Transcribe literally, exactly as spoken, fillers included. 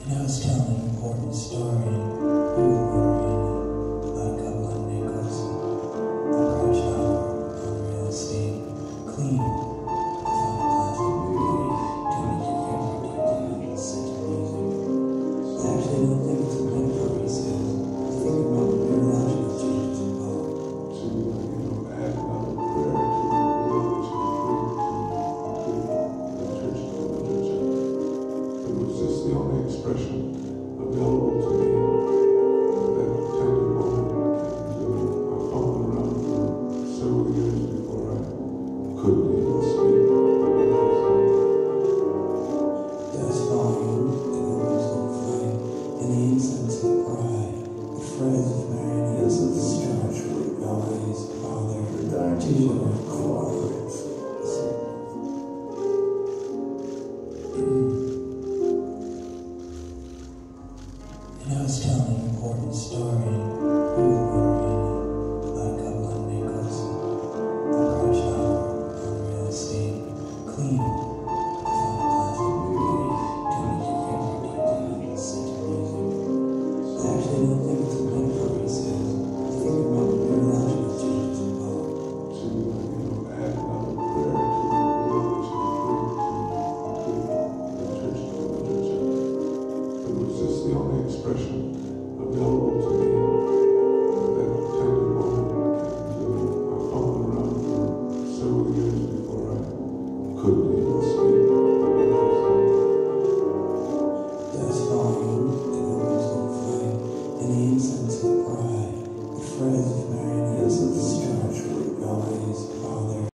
And I was telling an important story. We were worried about a couple of nickels. I crashed out on real estate, clean. I found plastic beauty, tuning in every detail, such music. I actually don't think it's a metaphor, he says. I think about the neurological changes involved. So, you know, add another prayer to the Lord's It was just the only expression available to me at that tender moment. And uh, I followed around for several years before I could even speak. Dust volume, the opens of flame, and the incense of pride, the threads of marionettes of the structure, noise, father, to your cooperates. And I was telling an important story. We were worried about a couple of nickels. I crashed out on real estate, clean.